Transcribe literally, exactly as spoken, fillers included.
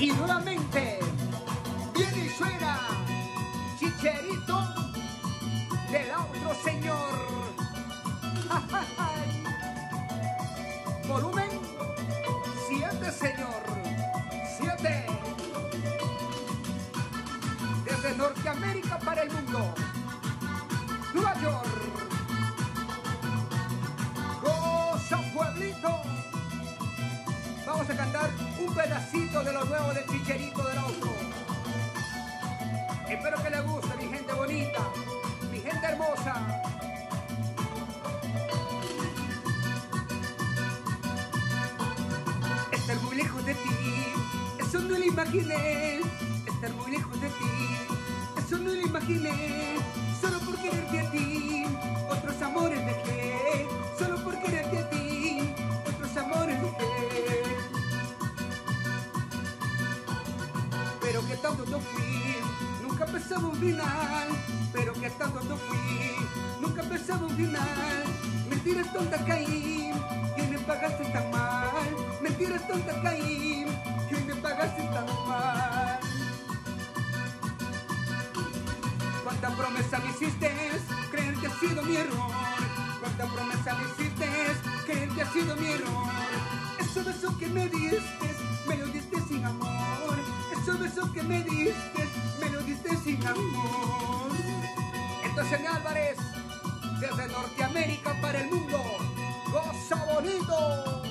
Y nuevamente viene y suena Chicherito del otro señor. Volumen siete, señor. siete. Desde Norteamérica para el mundo. Nueva York. Goza, pueblito. Vamos a cantar un pedacito de lo nuevo del Chicherito del otro. Espero que les guste, mi gente bonita, mi gente hermosa. Estar muy lejos de ti, eso no lo imaginé. Estar muy lejos de ti, eso no lo imaginé. Solo por quererte a ti, otros amores dejé. Solo por quererte a ti, otros amores dejé. Pero que tanto no fui, nunca pensaba un final. Pero que tanto no fui, nunca pensaba un final. Mentiras tontas caí, y hoy me pagaste tan mal. Mentiras tontas caí, y hoy me pagaste tan mal. Cuánta promesa me hiciste, creer que ha sido mi error. Cuánta promesa me hiciste, creer que ha sido mi error. Esos besos que me diste, me lo diste sin amor. Esos besos que me diste, me lo diste sin amor. Entonces, Ene Álvarez, desde Norteamérica para el mundo, goza bonito.